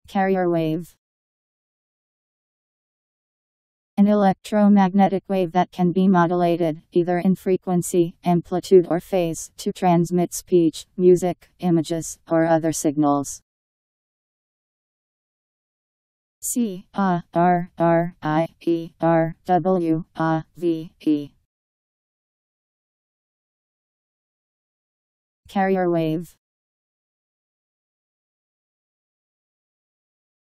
Carrier wave. An electromagnetic wave that can be modulated, either in frequency, amplitude or phase, to transmit speech, music, images, or other signals. C-A-R-R-I-E-R-W-A-V-E. Carrier wave.